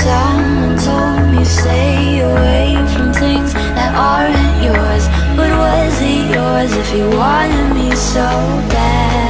Someone told me stay away from things that aren't yours. But was it yours if you wanted me so bad?